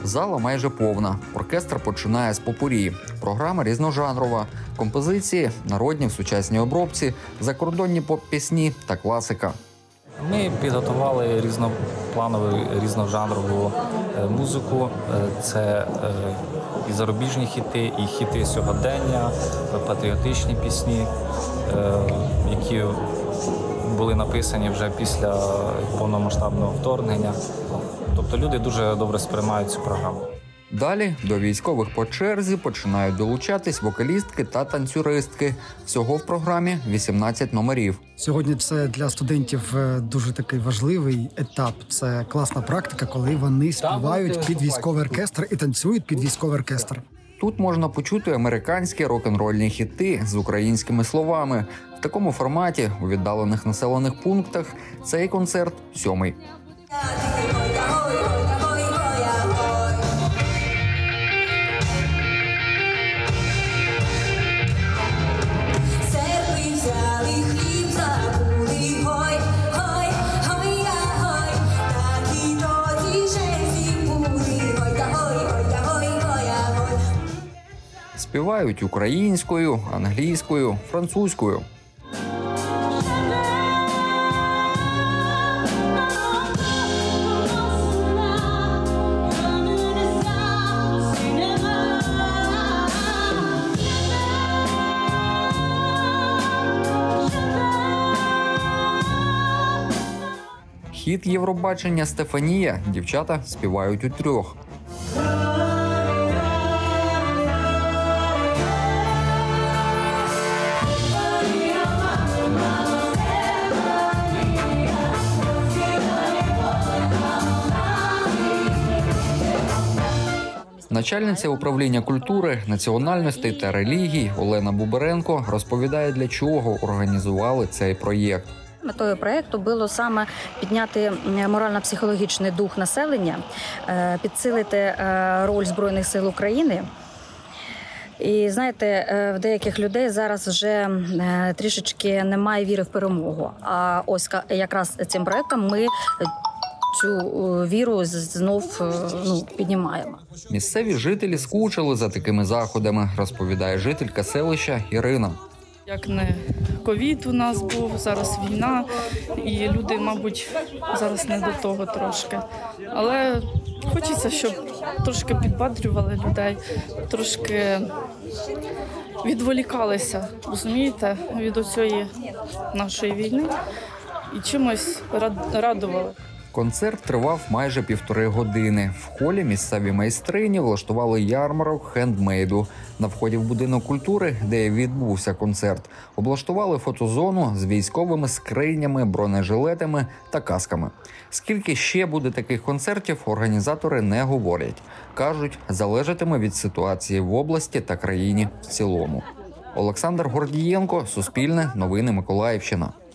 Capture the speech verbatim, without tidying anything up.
Зала майже повна. Оркестр починає з попурі. Програма різножанрова. Композиції народні в сучасній обробці, закордонні поп-пісні та класика. Ми підготували різнопланову, різножанрову музику. Це і зарубіжні хіти, і хіти сьогодення, патріотичні пісні, які були написані вже після повномасштабного вторгнення. Тобто люди дуже добре сприймають цю програму. Далі до військових по черзі починають долучатись вокалістки та танцюристки. Всього в програмі вісімнадцять номерів. Сьогодні це для студентів дуже такий важливий етап. Це класна практика, коли вони співають під військовий оркестр і танцюють під військовий оркестр. Тут можна почути американські рок-н-рольні хіти з українськими словами. В такому форматі у віддалених населених пунктах цей концерт сьомий. Співають українською, англійською, французькою. Хіт Євробачення «Стефанія» дівчата співають у трьох. Начальниця управління культури, національностей та релігій Олена Буберенко розповідає, для чого організували цей проєкт. Метою проєкту було саме підняти морально-психологічний дух населення, підсилити роль Збройних сил України. І, знаєте, в деяких людей зараз вже трішечки немає віри в перемогу. А ось якраз цим проєктом ми цю віру знов ну, піднімаємо. Місцеві жителі скучили за такими заходами, розповідає жителька селища Ірина. Як не ковід у нас був, зараз війна, і люди, мабуть, зараз не до того трошки. Але хочеться, щоб трошки підбадрювали людей, трошки відволікалися, розумієте, від оцієї нашої війни і чимось радували. Концерт тривав майже півтори години. В холі місцеві майстрині влаштували ярмарок хендмейду. На вході в будинок культури, де відбувся концерт, облаштували фотозону з військовими скринями, бронежилетами та касками. Скільки ще буде таких концертів, організатори не говорять. Кажуть, залежатиме від ситуації в області та країні в цілому. Олександр Гордієнко, Суспільне, Новини Миколаївщина.